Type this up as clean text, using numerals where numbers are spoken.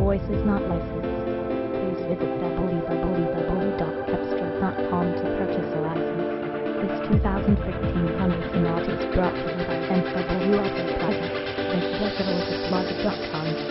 voice is not licensed. Please visit www.cepstral.com to purchase a license. This 2015 Honda Sonata is brought to you by NW Auto Project. Visit us at blogger.com.